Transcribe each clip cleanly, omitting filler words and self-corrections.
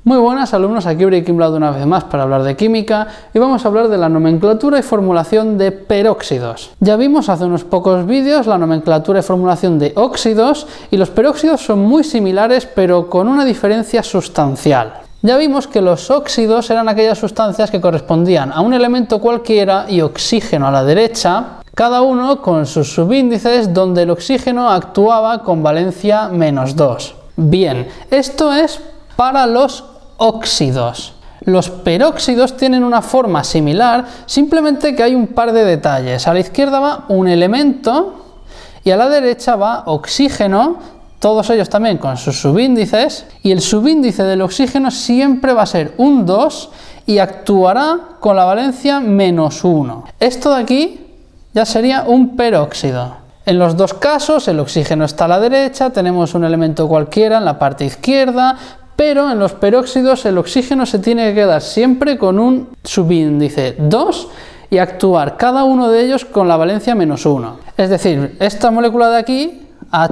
Muy buenas alumnos, aquí Breaking Bad una vez más para hablar de química y vamos a hablar de la nomenclatura y formulación de peróxidos. Ya vimos hace unos pocos vídeos la nomenclatura y formulación de óxidos y los peróxidos son muy similares pero con una diferencia sustancial. Ya vimos que los óxidos eran aquellas sustancias que correspondían a un elemento cualquiera y oxígeno a la derecha, cada uno con sus subíndices donde el oxígeno actuaba con valencia -2. Bien, esto es para los óxidos. Los peróxidos tienen una forma similar, simplemente que hay un par de detalles. A la izquierda va un elemento y a la derecha va oxígeno, todos ellos también con sus subíndices, y el subíndice del oxígeno siempre va a ser un 2 y actuará con la valencia -1. Esto de aquí ya sería un peróxido. En los dos casos el oxígeno está a la derecha, tenemos un elemento cualquiera en la parte izquierda, pero en los peróxidos el oxígeno se tiene que quedar siempre con un subíndice 2 y actuar cada uno de ellos con la valencia -1. Es decir, esta molécula de aquí,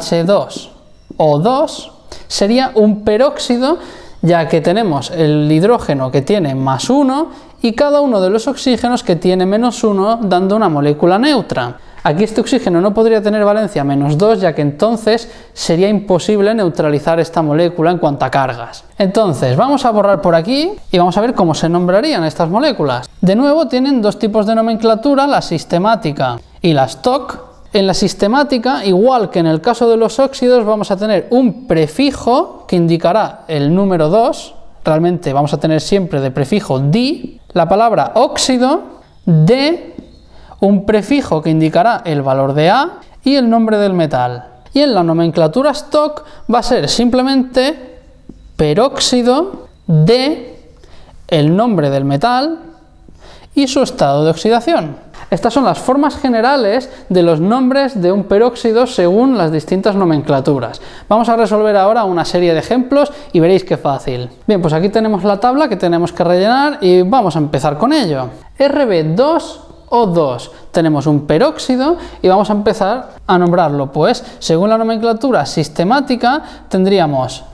H2O2, sería un peróxido, ya que tenemos el hidrógeno que tiene +1 y cada uno de los oxígenos que tiene -1, dando una molécula neutra. Aquí este oxígeno no podría tener valencia -2, ya que entonces sería imposible neutralizar esta molécula en cuanto a cargas. Entonces vamos a borrar por aquí y vamos a ver cómo se nombrarían estas moléculas. De nuevo tienen dos tipos de nomenclatura, la sistemática y la Stock. En la sistemática, igual que en el caso de los óxidos, vamos a tener un prefijo que indicará el número 2, realmente vamos a tener siempre de prefijo di, la palabra óxido, de, un prefijo que indicará el valor de A y el nombre del metal. Y en la nomenclatura Stock va a ser simplemente peróxido de el nombre del metal y su estado de oxidación. Estas son las formas generales de los nombres de un peróxido según las distintas nomenclaturas. Vamos a resolver ahora una serie de ejemplos y veréis qué fácil. Bien, pues aquí tenemos la tabla que tenemos que rellenar y vamos a empezar con ello. Rb2O2, tenemos un peróxido y vamos a empezar a nombrarlo, pues según la nomenclatura sistemática tendríamos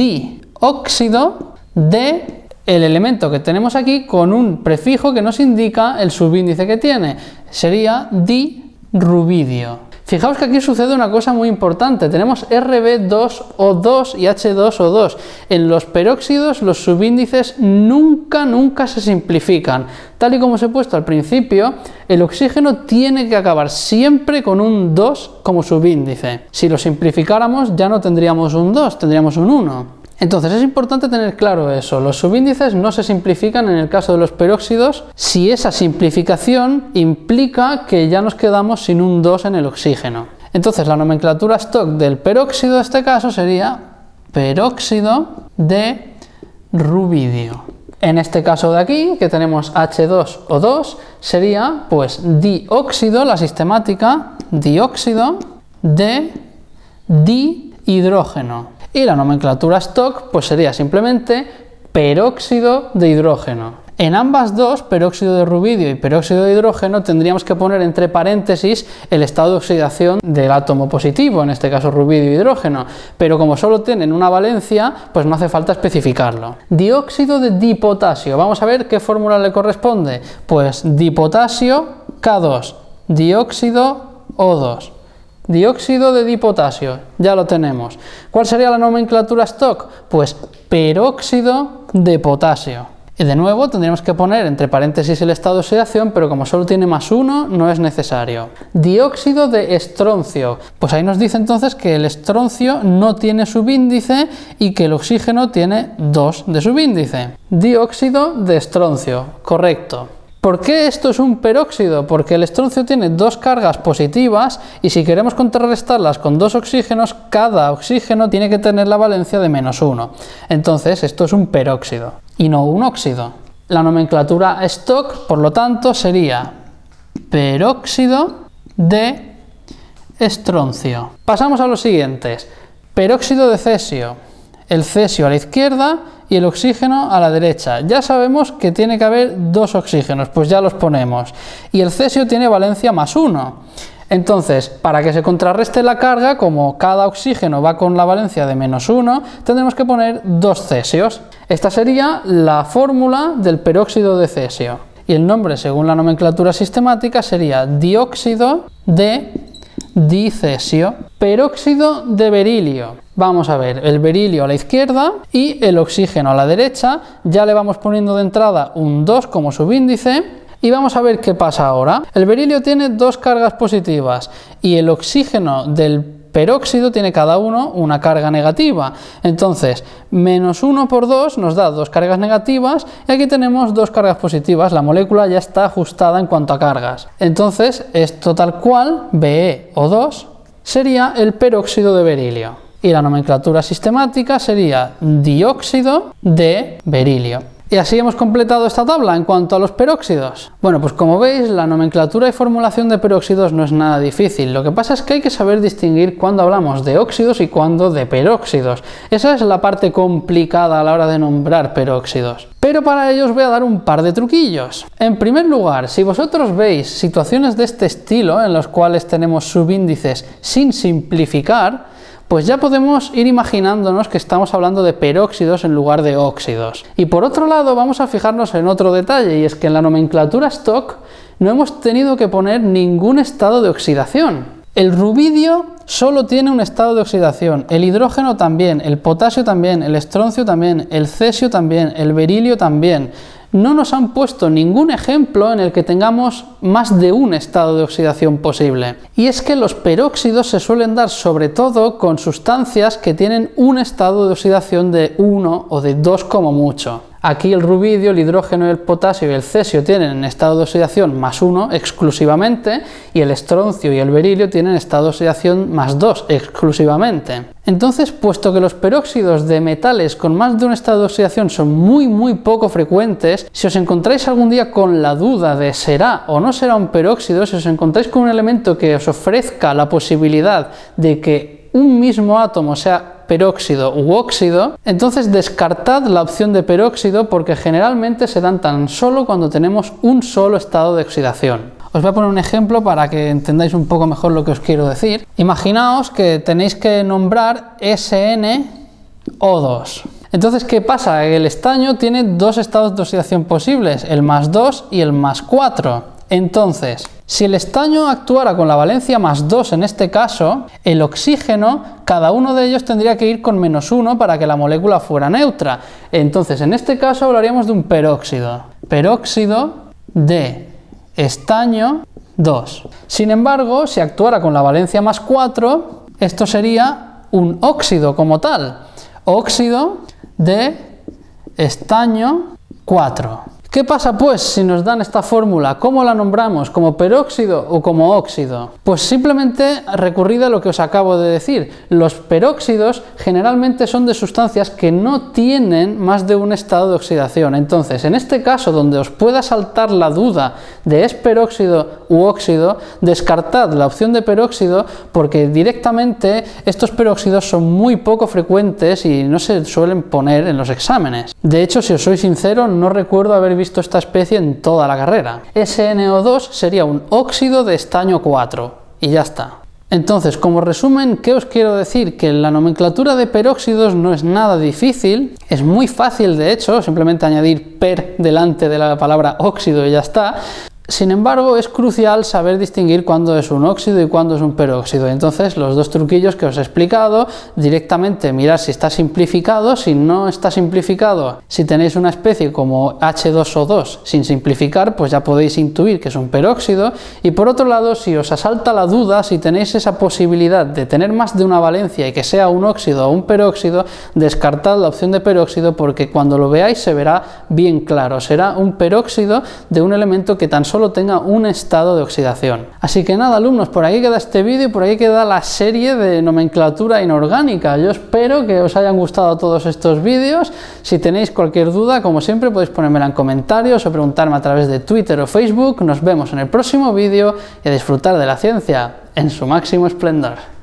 dióxido de el elemento que tenemos aquí con un prefijo que nos indica el subíndice que tiene, sería dirubidio. Fijaos que aquí sucede una cosa muy importante, tenemos Rb2O2 y H2O2. En los peróxidos los subíndices nunca se simplifican. Tal y como os he puesto al principio, el oxígeno tiene que acabar siempre con un 2 como subíndice. Si lo simplificáramos ya no tendríamos un 2, tendríamos un 1. Entonces es importante tener claro eso, los subíndices no se simplifican en el caso de los peróxidos si esa simplificación implica que ya nos quedamos sin un 2 en el oxígeno. Entonces la nomenclatura Stock del peróxido en este caso sería peróxido de rubidio. En este caso de aquí, que tenemos H2O2, sería pues dióxido, la sistemática, dióxido de dihidrógeno. Y la nomenclatura Stock pues sería simplemente peróxido de hidrógeno. En ambas dos, peróxido de rubidio y peróxido de hidrógeno, tendríamos que poner entre paréntesis el estado de oxidación del átomo positivo, en este caso rubidio y hidrógeno, pero como solo tienen una valencia, pues no hace falta especificarlo. Dióxido de dipotasio, vamos a ver qué fórmula le corresponde. Pues dipotasio K2, dióxido O2. Dióxido de dipotasio, ya lo tenemos. ¿Cuál sería la nomenclatura Stock? Pues peróxido de potasio. Y de nuevo tendríamos que poner entre paréntesis el estado de oxidación, pero como solo tiene +1 no es necesario. Dióxido de estroncio, pues ahí nos dice entonces que el estroncio no tiene subíndice y que el oxígeno tiene 2 de subíndice. Dióxido de estroncio, correcto. ¿Por qué esto es un peróxido? Porque el estroncio tiene 2 cargas positivas y si queremos contrarrestarlas con 2 oxígenos, cada oxígeno tiene que tener la valencia de -1. Entonces esto es un peróxido y no un óxido. La nomenclatura Stock, por lo tanto, sería peróxido de estroncio. Pasamos a los siguientes. Peróxido de cesio. El cesio a la izquierda y el oxígeno a la derecha. Ya sabemos que tiene que haber 2 oxígenos, pues ya los ponemos. Y el cesio tiene valencia +1. Entonces, para que se contrarreste la carga, como cada oxígeno va con la valencia de -1, tendremos que poner 2 cesios. Esta sería la fórmula del peróxido de cesio. Y el nombre, según la nomenclatura sistemática, sería dióxido de dicesio. Peróxido de berilio. Vamos a ver, el berilio a la izquierda y el oxígeno a la derecha. Ya le vamos poniendo de entrada un 2 como subíndice. Y vamos a ver qué pasa ahora. El berilio tiene 2 cargas positivas y el oxígeno del peróxido tiene cada uno una carga negativa. Entonces, -1 por 2 nos da 2 cargas negativas y aquí tenemos 2 cargas positivas. La molécula ya está ajustada en cuanto a cargas. Entonces, esto tal cual, BeO2, sería el peróxido de berilio. Y la nomenclatura sistemática sería dióxido de berilio. Y así hemos completado esta tabla en cuanto a los peróxidos. Bueno, pues como veis, la nomenclatura y formulación de peróxidos no es nada difícil. Lo que pasa es que hay que saber distinguir cuándo hablamos de óxidos y cuándo de peróxidos. Esa es la parte complicada a la hora de nombrar peróxidos. Pero para ello os voy a dar un par de truquillos. En primer lugar, si vosotros veis situaciones de este estilo en las cuales tenemos subíndices sin simplificar, pues ya podemos ir imaginándonos que estamos hablando de peróxidos en lugar de óxidos. Y por otro lado vamos a fijarnos en otro detalle, y es que en la nomenclatura stock no hemos tenido que poner ningún estado de oxidación. El rubidio solo tiene un estado de oxidación, el hidrógeno también, el potasio también, el estroncio también, el cesio también, el berilio también. No nos han puesto ningún ejemplo en el que tengamos más de un estado de oxidación posible. Y es que los peróxidos se suelen dar sobre todo con sustancias que tienen un estado de oxidación de 1 o de 2 como mucho. Aquí el rubidio, el hidrógeno, el potasio y el cesio tienen estado de oxidación +1 exclusivamente, y el estroncio y el berilio tienen estado de oxidación +2 exclusivamente. Entonces, puesto que los peróxidos de metales con más de un estado de oxidación son muy poco frecuentes, si os encontráis algún día con la duda de será o no será un peróxido, si os encontráis con un elemento que os ofrezca la posibilidad de que un mismo átomo sea peróxido u óxido, entonces descartad la opción de peróxido, porque generalmente se dan tan solo cuando tenemos un solo estado de oxidación. Os voy a poner un ejemplo para que entendáis un poco mejor lo que os quiero decir. Imaginaos que tenéis que nombrar SnO2. Entonces, ¿qué pasa? El estaño tiene 2 estados de oxidación posibles, el +2 y el +4. Entonces, si el estaño actuara con la valencia +2 en este caso, el oxígeno, cada uno de ellos tendría que ir con -1 para que la molécula fuera neutra. Entonces, en este caso hablaríamos de un peróxido. Peróxido de estaño 2. Sin embargo, si actuara con la valencia +4, esto sería un óxido como tal. Óxido de estaño 4. ¿Qué pasa pues si nos dan esta fórmula? ¿Cómo la nombramos? ¿Como peróxido o como óxido? Pues simplemente recurrid a lo que os acabo de decir. Los peróxidos generalmente son de sustancias que no tienen más de un estado de oxidación. Entonces, en este caso, donde os pueda saltar la duda de es peróxido u óxido, descartad la opción de peróxido, porque directamente estos peróxidos son muy poco frecuentes y no se suelen poner en los exámenes. De hecho, si os soy sincero, no recuerdo haber visto esta especie en toda la carrera. SnO2 sería un óxido de estaño 4 y ya está. Entonces, como resumen, ¿qué os quiero decir? Que la nomenclatura de peróxidos no es nada difícil, es muy fácil de hecho, simplemente añadir per delante de la palabra óxido y ya está. Sin embargo, es crucial saber distinguir cuándo es un óxido y cuándo es un peróxido. Entonces, los 2 truquillos que os he explicado, directamente mirar si está simplificado, si no está simplificado, si tenéis una especie como H2O2 sin simplificar, pues ya podéis intuir que es un peróxido. Y por otro lado, si os asalta la duda, si tenéis esa posibilidad de tener más de una valencia y que sea un óxido o un peróxido, descartad la opción de peróxido, porque cuando lo veáis se verá bien claro. Será un peróxido de un elemento que tan solo tenga un estado de oxidación. Así que nada, alumnos, por aquí queda este vídeo y por aquí queda la serie de nomenclatura inorgánica. Yo espero que os hayan gustado todos estos vídeos. Si tenéis cualquier duda, como siempre, podéis ponérmela en comentarios o preguntarme a través de Twitter o Facebook. Nos vemos en el próximo vídeo y a disfrutar de la ciencia en su máximo esplendor.